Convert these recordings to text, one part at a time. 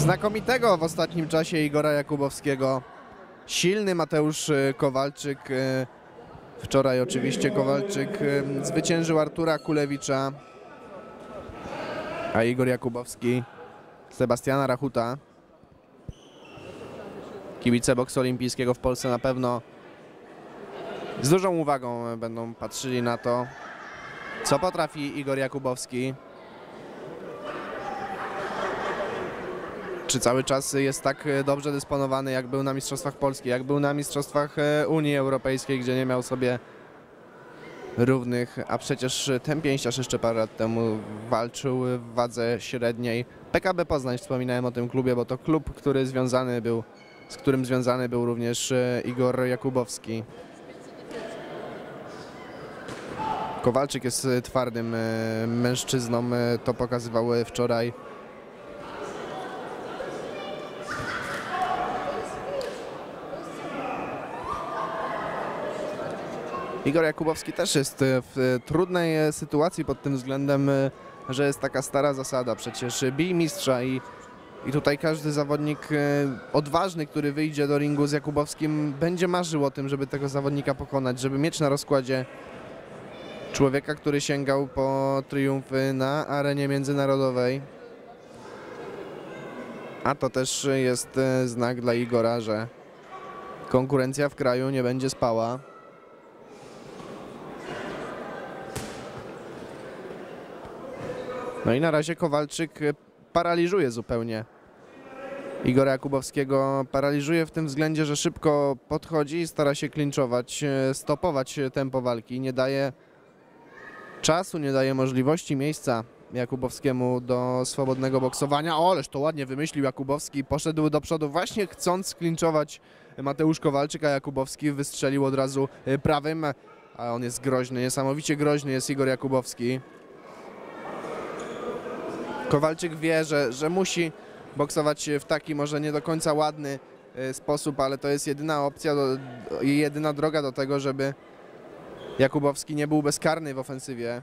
znakomitego w ostatnim czasie Igora Jakubowskiego. Silny Mateusz Kowalczyk. Wczoraj oczywiście Kowalczyk zwyciężył Artura Kulewicza, a Igor Jakubowski Sebastiana Rachuta. Kibice boksu olimpijskiego w Polsce na pewno z dużą uwagą będą patrzyli na to, co potrafi Igor Jakubowski. Czy cały czas jest tak dobrze dysponowany, jak był na Mistrzostwach Polski, jak był na Mistrzostwach Unii Europejskiej, gdzie nie miał sobie równych, a przecież ten pięściarz jeszcze parę lat temu walczył w wadze średniej. PKB Poznań, wspominałem o tym klubie, bo to klub, z którym związany był również Igor Jakubowski. Kowalczyk jest twardym mężczyzną, to pokazywał wczoraj. Igor Jakubowski też jest w trudnej sytuacji pod tym względem, że jest taka stara zasada, przecież bij mistrza i tutaj każdy zawodnik odważny, który wyjdzie do ringu z Jakubowskim, będzie marzył o tym, żeby tego zawodnika pokonać, żeby mieć na rozkładzie człowieka, który sięgał po triumfy na arenie międzynarodowej. A to też jest znak dla Igora, że konkurencja w kraju nie będzie spała. No i na razie Kowalczyk paraliżuje zupełnie Igora Jakubowskiego. Paraliżuje w tym względzie, że szybko podchodzi i stara się klinczować, stopować tempo walki. Nie daje czasu, nie daje możliwości, miejsca Jakubowskiemu do swobodnego boksowania. O, ależ to ładnie wymyślił Jakubowski. Poszedł do przodu właśnie chcąc sklinczować Mateusz Kowalczyk, a Jakubowski wystrzelił od razu prawym. A on jest groźny, niesamowicie groźny jest Igor Jakubowski. Kowalczyk wie, że musi boksować w taki może nie do końca ładny sposób, ale to jest jedyna opcja i jedyna droga do tego, żeby Jakubowski nie był bezkarny w ofensywie.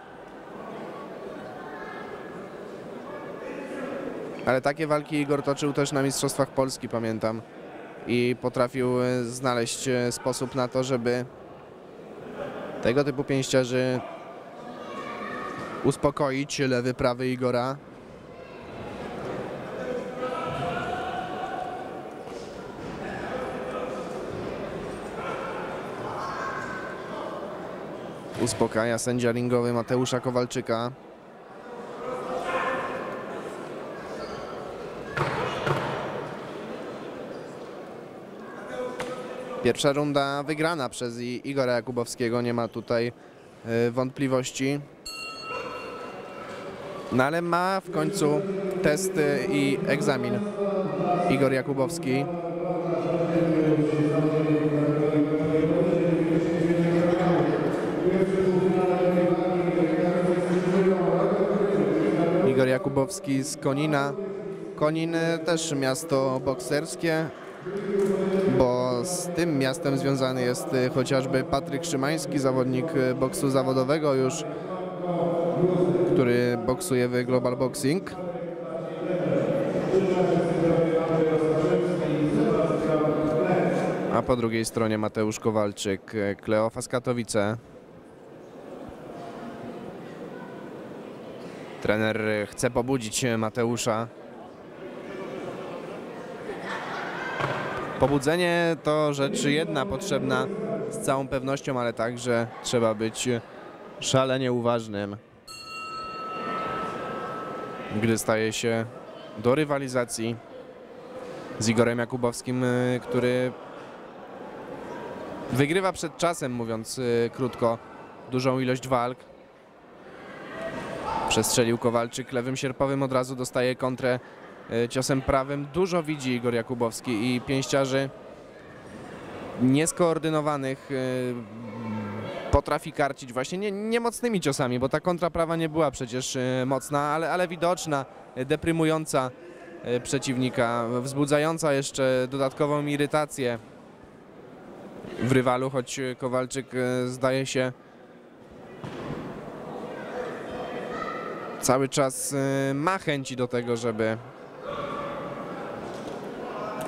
Ale takie walki Igor toczył też na Mistrzostwach Polski, pamiętam. I potrafił znaleźć sposób na to, żeby tego typu pięściarzy uspokoić. Lewy, prawy Igora. Uspokaja sędzia ringowy Mateusza Kowalczyka. Pierwsza runda wygrana przez Igora Jakubowskiego, nie ma tutaj wątpliwości. No ale ma w końcu test i egzamin Igor Jakubowski. Igor Jakubowski z Konina. Konin też miasto bokserskie, bo z tym miastem związany jest chociażby Patryk Szymański, zawodnik boksu zawodowego już, który boksuje w Global Boxing. A po drugiej stronie Mateusz Kowalczyk, Kleofas Katowice. Trener chce pobudzić Mateusza. Pobudzenie to rzecz jedna, potrzebna z całą pewnością, ale także trzeba być szalenie uważnym, gdy staje się do rywalizacji z Igorem Jakubowskim, który wygrywa przed czasem, mówiąc krótko, dużą ilość walk. Przestrzelił Kowalczyk lewym sierpowym, od razu dostaje kontrę ciosem prawym. Dużo widzi Igor Jakubowski i pięściarzy nieskoordynowanych potrafi karcić właśnie nie mocnymi ciosami, bo ta kontra prawa nie była przecież mocna, ale widoczna, deprymująca przeciwnika, wzbudzająca jeszcze dodatkową irytację w rywalu, choć Kowalczyk zdaje się cały czas ma chęci do tego, żeby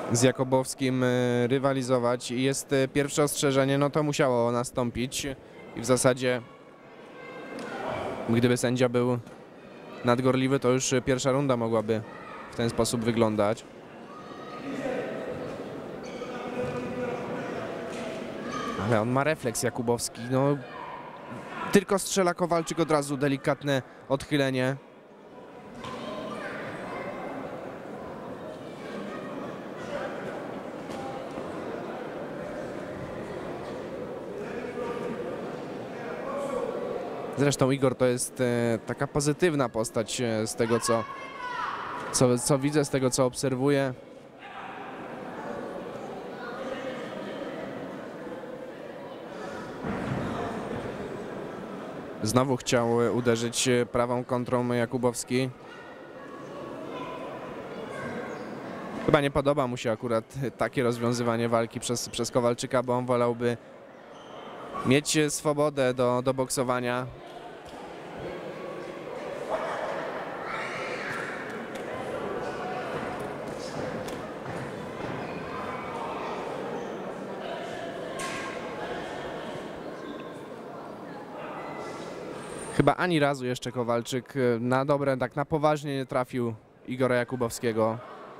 z Jakubowskim rywalizować i jest pierwsze ostrzeżenie, no to musiało nastąpić i w zasadzie gdyby sędzia był nadgorliwy, to już pierwsza runda mogłaby w ten sposób wyglądać. Ale on ma refleks Jakubowski, no tylko strzela Kowalczyk, od razu delikatne odchylenie. Zresztą Igor to jest taka pozytywna postać z tego, co widzę, z tego, co obserwuję. Znowu chciał uderzyć prawą kontrą Jakubowski. Chyba nie podoba mu się akurat takie rozwiązywanie walki przez Kowalczyka, bo on wolałby mieć swobodę do boksowania. Chyba ani razu jeszcze Kowalczyk na dobre, tak na poważnie nie trafił Igora Jakubowskiego.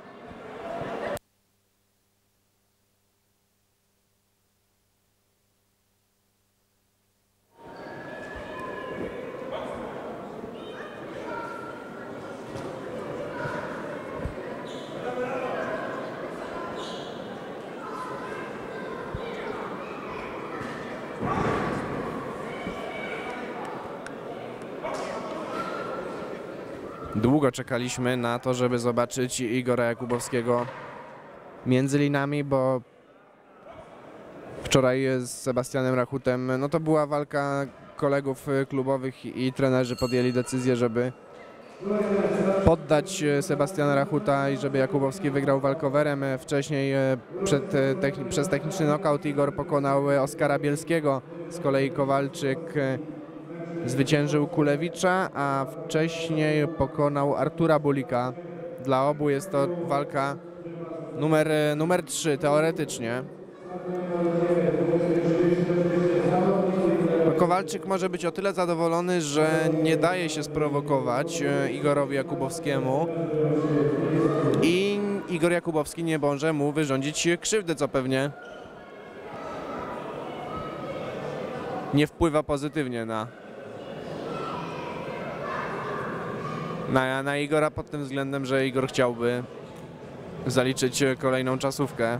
Długo czekaliśmy na to, żeby zobaczyć Igora Jakubowskiego między linami, bo wczoraj z Sebastianem Rachutem, no to była walka kolegów klubowych i trenerzy podjęli decyzję, żeby poddać Sebastiana Rachuta i żeby Jakubowski wygrał walkowerem. Wcześniej przez techniczny knockout Igor pokonał Oskara Bielskiego, z kolei Kowalczyk zwyciężył Kulewicza, a wcześniej pokonał Artura Bulika. Dla obu jest to walka numer 3 teoretycznie. Kowalczyk może być o tyle zadowolony, że nie daje się sprowokować Igorowi Jakubowskiemu i Igor Jakubowski nie może mu wyrządzić krzywdy, co pewnie nie wpływa pozytywnie na Igora pod tym względem, że Igor chciałby zaliczyć kolejną czasówkę.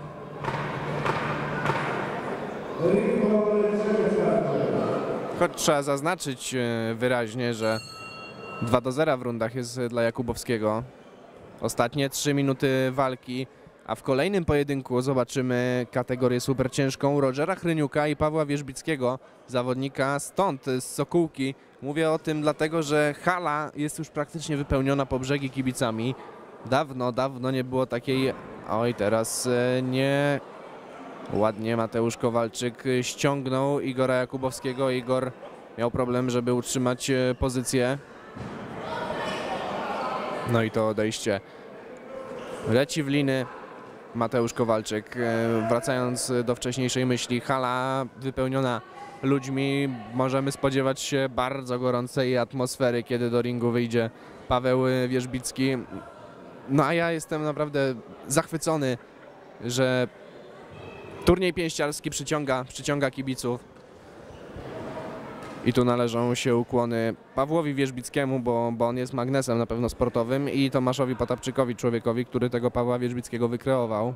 Choć trzeba zaznaczyć wyraźnie, że 2-0 w rundach jest dla Jakubowskiego. Ostatnie 3 minuty walki, a w kolejnym pojedynku zobaczymy kategorię superciężką Rogera Chryniuka i Pawła Wierzbickiego, zawodnika stąd, z Sokółki. Mówię o tym dlatego, że hala jest już praktycznie wypełniona po brzegi kibicami. Dawno nie było takiej... Oj, teraz nie... Ładnie Mateusz Kowalczyk ściągnął Igora Jakubowskiego. Igor miał problem, żeby utrzymać pozycję. No i to odejście. Leci w liny Mateusz Kowalczyk. Wracając do wcześniejszej myśli, hala wypełniona ludźmi. Możemy spodziewać się bardzo gorącej atmosfery, kiedy do ringu wyjdzie Paweł Wierzbicki. No a ja jestem naprawdę zachwycony, że turniej pięściarski przyciąga kibiców. I tu należą się ukłony Pawłowi Wierzbickiemu, bo on jest magnesem na pewno sportowym, i Tomaszowi Potapczykowi, człowiekowi, który tego Pawła Wierzbickiego wykreował.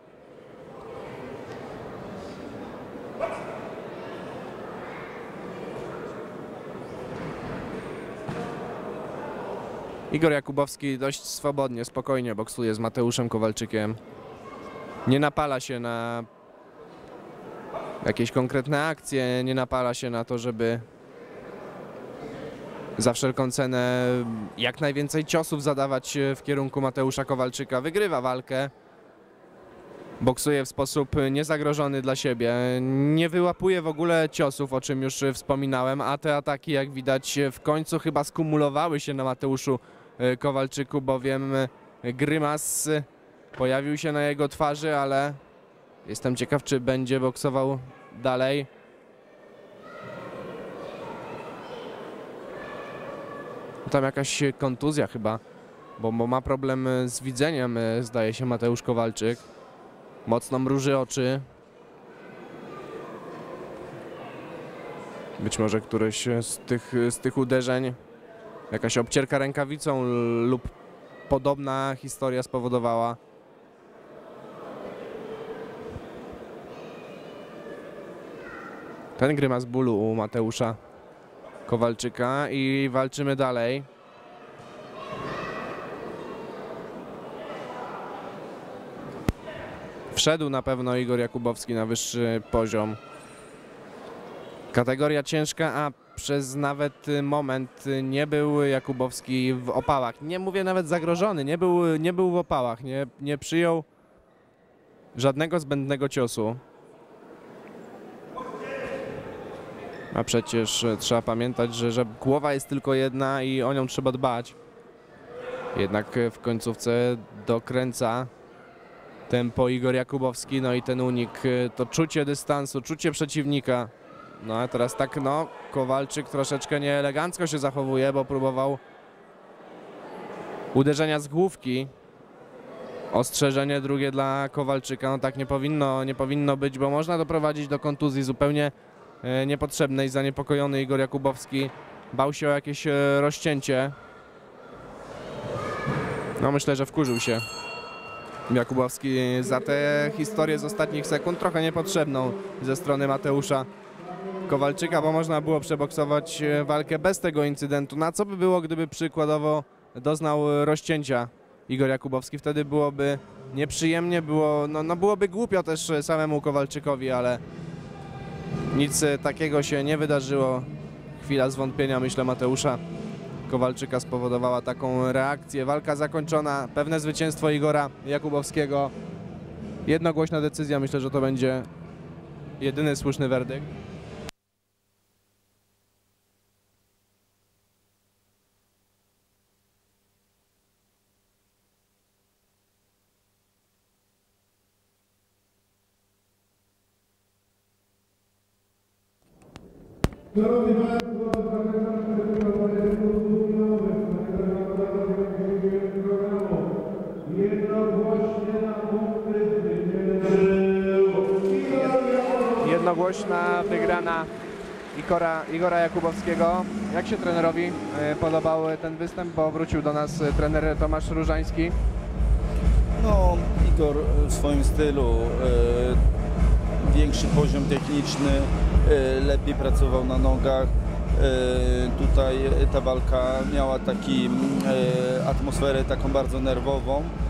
Igor Jakubowski dość swobodnie, spokojnie boksuje z Mateuszem Kowalczykiem. Nie napala się na jakieś konkretne akcje, nie napala się na to, żeby za wszelką cenę jak najwięcej ciosów zadawać w kierunku Mateusza Kowalczyka. Wygrywa walkę, boksuje w sposób niezagrożony dla siebie, nie wyłapuje w ogóle ciosów, o czym już wspominałem, a te ataki, jak widać, w końcu chyba skumulowały się na Mateuszu Kowalczyku, bowiem grymas pojawił się na jego twarzy, ale jestem ciekaw, czy będzie boksował dalej. Tam jakaś kontuzja chyba, bo ma problem z widzeniem, zdaje się, Mateusz Kowalczyk. Mocno mruży oczy. Być może któreś z tych uderzeń, jakaś obcierka rękawicą lub podobna historia spowodowała. Ten grymas bólu u Mateusza Kowalczyka i walczymy dalej. Wszedł na pewno Igor Jakubowski na wyższy poziom. Kategoria ciężka, a przez nawet moment nie był Jakubowski w opałach. Nie mówię nawet zagrożony, nie był w opałach, nie przyjął żadnego zbędnego ciosu. A przecież trzeba pamiętać, że głowa jest tylko jedna i o nią trzeba dbać. Jednak w końcówce dokręca tempo Igor Jakubowski, no i ten unik, to czucie dystansu, czucie przeciwnika. No a teraz tak, no, Kowalczyk troszeczkę nieelegancko się zachowuje, bo próbował uderzenia z główki. Ostrzeżenie drugie dla Kowalczyka, no tak nie powinno być, bo można doprowadzić do kontuzji zupełnie niepotrzebnej. Zaniepokojony Igor Jakubowski bał się o jakieś rozcięcie. No myślę, że wkurzył się Jakubowski za tę historię z ostatnich sekund, trochę niepotrzebną ze strony Mateusza Kowalczyka, bo można było przeboksować walkę bez tego incydentu. Na co by było, gdyby przykładowo doznał rozcięcia Igor Jakubowski? Wtedy byłoby nieprzyjemnie, byłoby głupio też samemu Kowalczykowi, ale nic takiego się nie wydarzyło. Chwila zwątpienia, myślę, Mateusza Kowalczyka spowodowała taką reakcję. Walka zakończona, pewne zwycięstwo Igora Jakubowskiego. Jednogłośna decyzja, myślę, że to będzie jedyny słuszny werdykt. Jednogłośna wygrana Igora Jakubowskiego. Jak się trenerowi podobał ten występ, bo wrócił do nas trener Tomasz Różański? No, Igor w swoim stylu, większy poziom techniczny, lepiej pracował na nogach. Tutaj ta walka miała atmosferę taką bardzo nerwową.